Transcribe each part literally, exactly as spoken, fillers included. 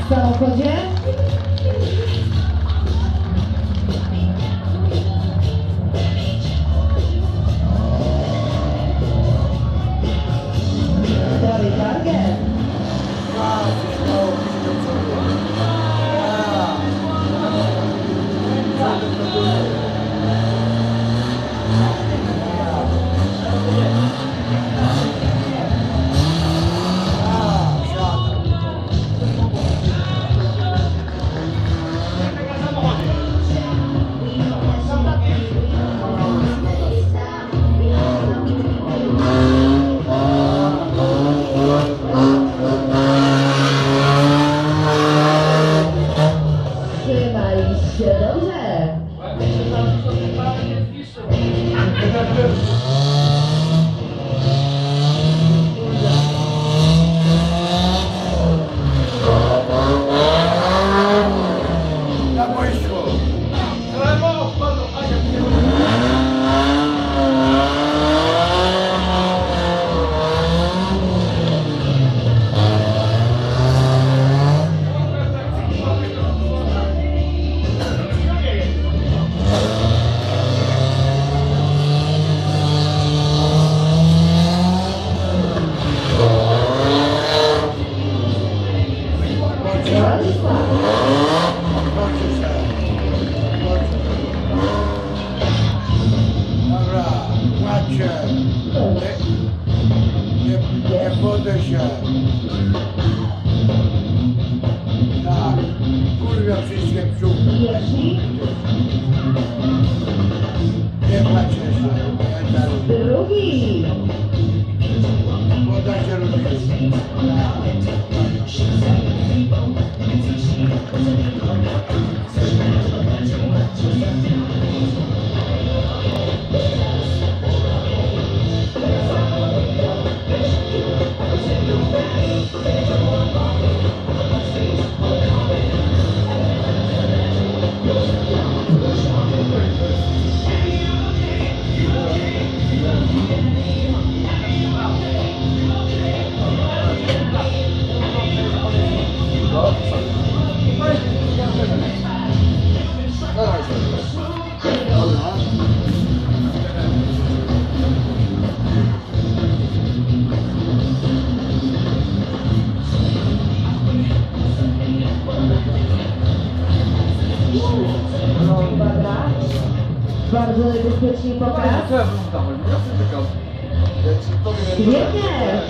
samochodzie. Dobry target. Drugi. Bardzo niebezpiecznie pokaz. Świetnie!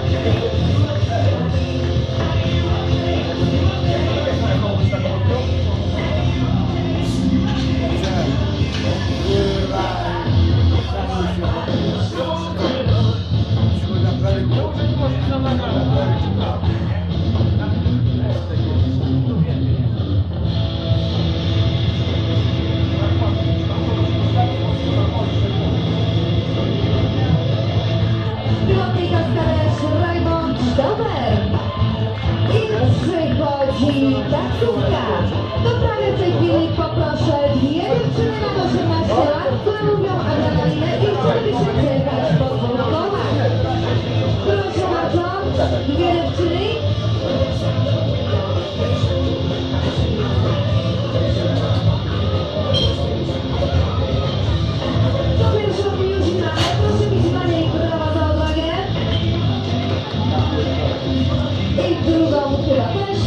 Taksówka. Doprawię w tej chwili poproszę dwie dziewczyny na osiemnaście lat, które lubią adrenalinę i chcieliby się przejechać po dwóch kołach. Proszę bardzo, dwie dziewczyny. To pierwszą już znamy. Proszę mi zdanie, która ma za odwagę. I drugą chyba też.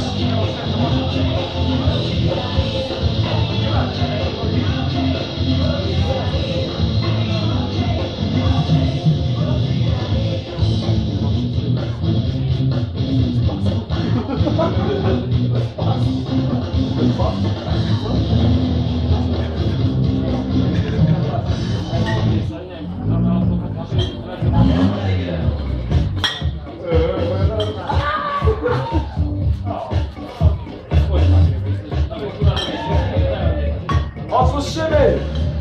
Otwórz szyby!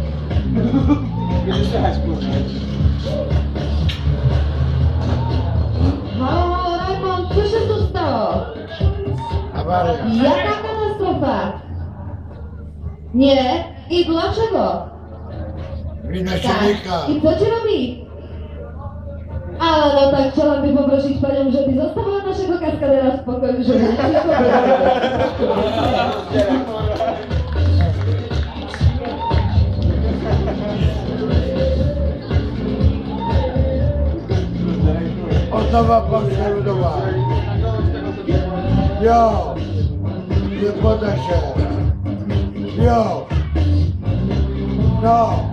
Halo, halo, Rajmond, co się tu stało? Awaria. Jaka katastrofa? Nie? I dlaczego? Wina silnika. I co ci robi? A no tak, chciałabym poprosić panią, żeby zostawiła naszego kaskadera w spokoju, żeby nie Osoba Polska Ludowa. Jo! Nie poda się. Jo! No!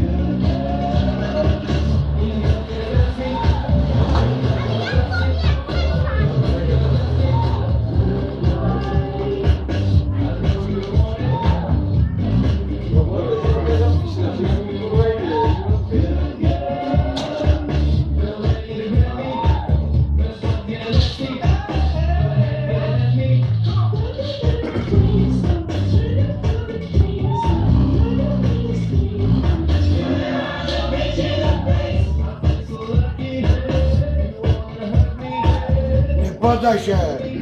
Poda się!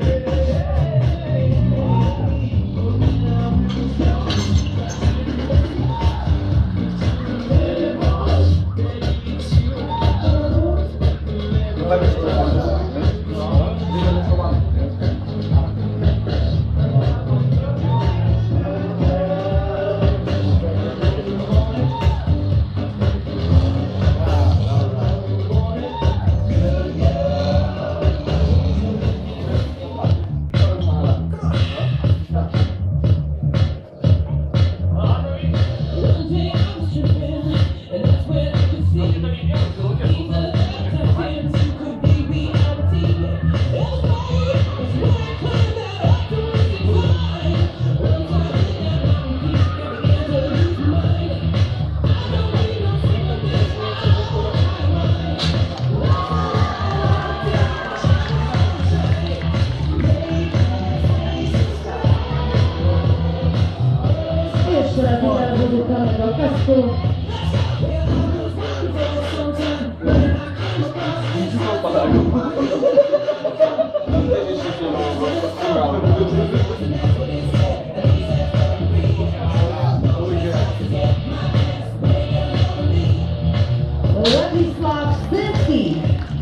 Władysław Stycki.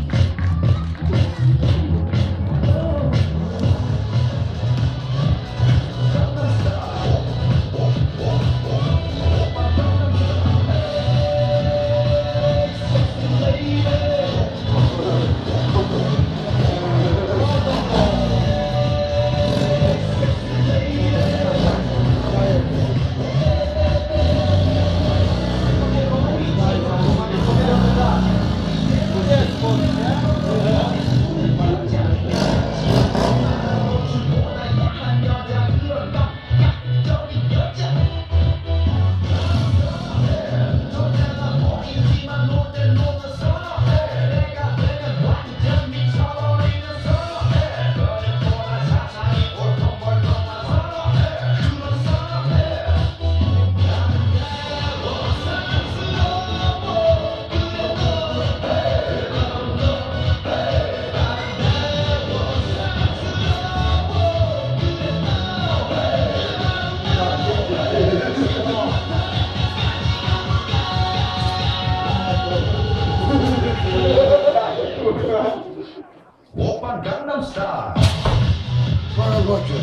Open Gangnam Style. Po robocie.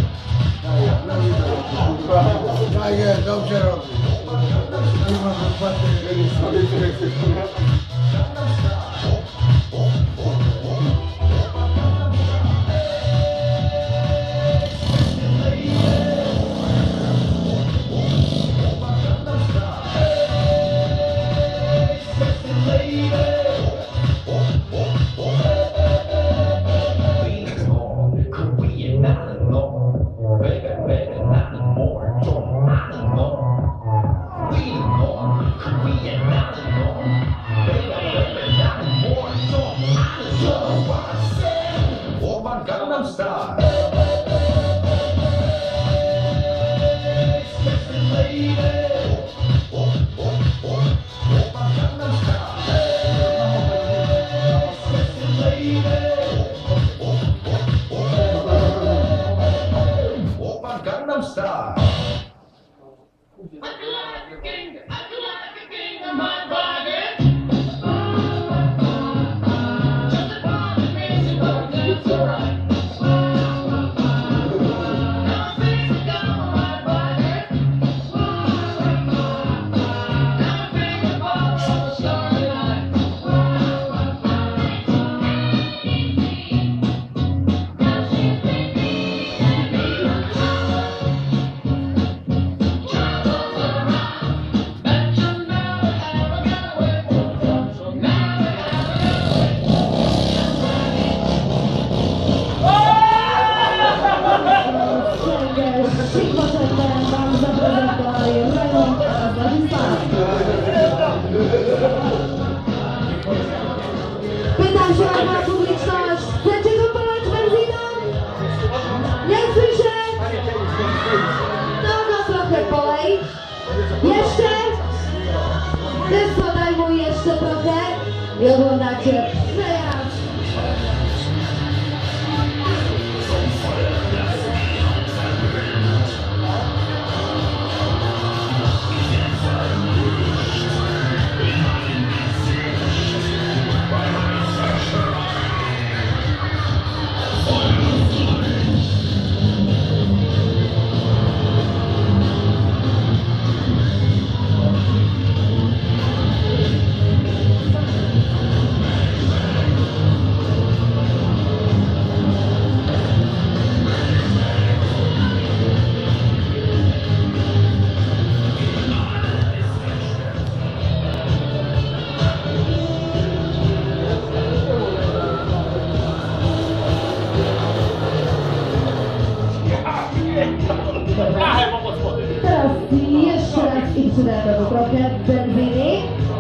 Tak jest, dobrze robi. Nie ma wypłaty. Gangnam Style. Gangnam Style. dalej. Jeszcze. Tylko daj mu jeszcze trochę. I oglądacie przejazd. Teraz jeszcze raz i przydamy trochę benzyny.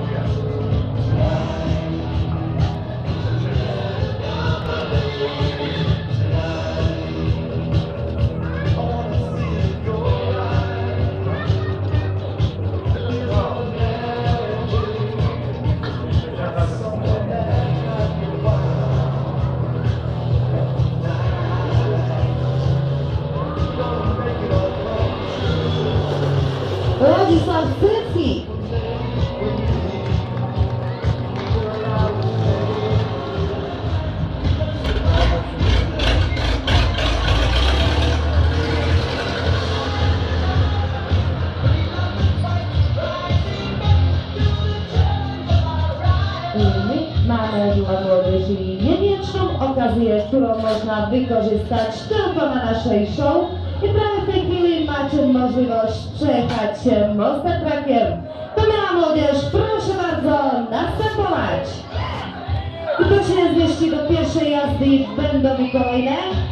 Władysław Sycki. I my mamy dla młodzieży niewieczną okazję, którą można wykorzystać tylko na naszej show. I prawie w tej chwili macie możliwość przejechać się mostem trakiem. To miała młodzież, proszę bardzo następować. I to się zmieści do pierwszej jazdy, będą i kolejne.